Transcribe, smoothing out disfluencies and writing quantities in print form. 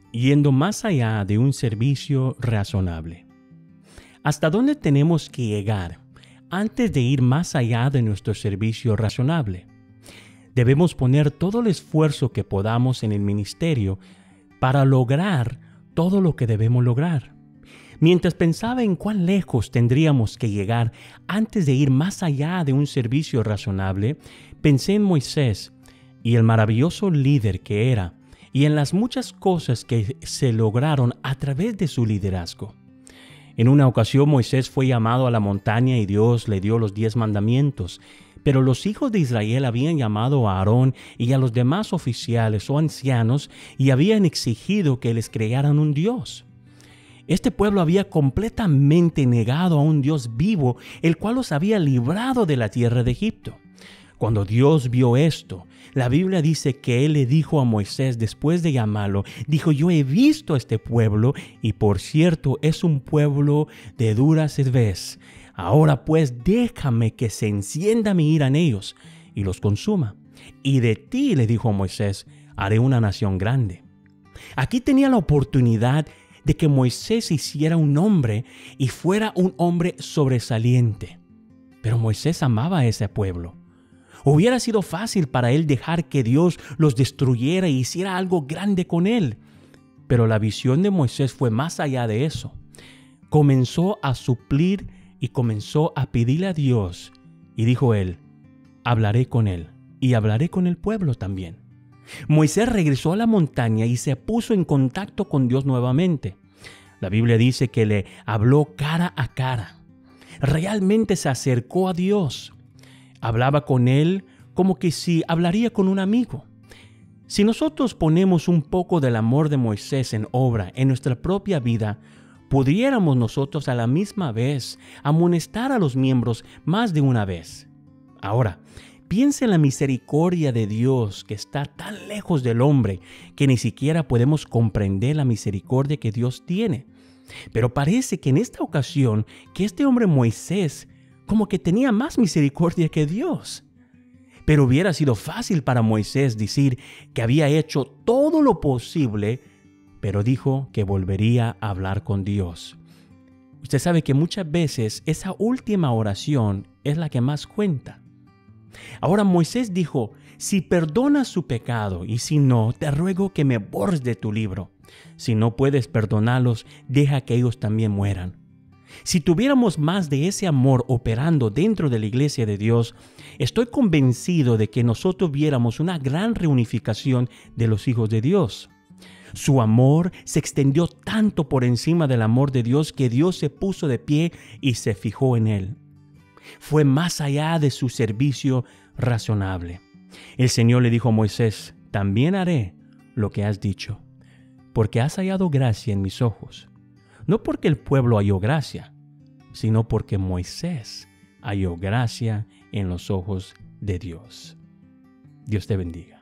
Yendo más allá de un servicio razonable. ¿Hasta dónde tenemos que llegar antes de ir más allá de nuestro servicio razonable? Debemos poner todo el esfuerzo que podamos en el ministerio para lograr todo lo que debemos lograr. Mientras pensaba en cuán lejos tendríamos que llegar antes de ir más allá de un servicio razonable, pensé en Moisés y el maravilloso líder que era, y en las muchas cosas que se lograron a través de su liderazgo. En una ocasión Moisés fue llamado a la montaña y Dios le dio los 10 mandamientos, pero los hijos de Israel habían llamado a Aarón y a los demás oficiales o ancianos y habían exigido que les crearan un Dios. Este pueblo había completamente negado a un Dios vivo, el cual los había librado de la tierra de Egipto. Cuando Dios vio esto, la Biblia dice que Él le dijo a Moisés después de llamarlo, dijo: yo he visto a este pueblo y por cierto es un pueblo de dura cervez. Ahora pues déjame que se encienda mi ira en ellos y los consuma. Y de ti, le dijo a Moisés, haré una nación grande. Aquí tenía la oportunidad de que Moisés hiciera un hombre y fuera un hombre sobresaliente. Pero Moisés amaba a ese pueblo. Hubiera sido fácil para él dejar que Dios los destruyera y hiciera algo grande con él. Pero la visión de Moisés fue más allá de eso. Comenzó a suplir y comenzó a pedirle a Dios. Y dijo él: hablaré con él y hablaré con el pueblo también. Moisés regresó a la montaña y se puso en contacto con Dios nuevamente. La Biblia dice que le habló cara a cara. Realmente se acercó a Dios. Hablaba con Él como que si hablaría con un amigo. Si nosotros ponemos un poco del amor de Moisés en obra en nuestra propia vida, pudiéramos nosotros a la misma vez amonestar a los miembros más de una vez. Ahora, piensa en la misericordia de Dios que está tan lejos del hombre que ni siquiera podemos comprender la misericordia que Dios tiene. Pero parece que en esta ocasión que este hombre Moisés como que tenía más misericordia que Dios. Pero hubiera sido fácil para Moisés decir que había hecho todo lo posible, pero dijo que volvería a hablar con Dios. Usted sabe que muchas veces esa última oración es la que más cuenta. Ahora Moisés dijo: si perdonas su pecado y si no, te ruego que me borres de tu libro. Si no puedes perdonarlos, deja que ellos también mueran. Si tuviéramos más de ese amor operando dentro de la iglesia de Dios, estoy convencido de que nosotros viéramos una gran reunificación de los hijos de Dios. Su amor se extendió tanto por encima del amor de Dios que Dios se puso de pie y se fijó en él. Fue más allá de su servicio razonable. El Señor le dijo a Moisés: también haré lo que has dicho, porque has hallado gracia en mis ojos. No porque el pueblo halló gracia, sino porque Moisés halló gracia en los ojos de Dios. Dios te bendiga.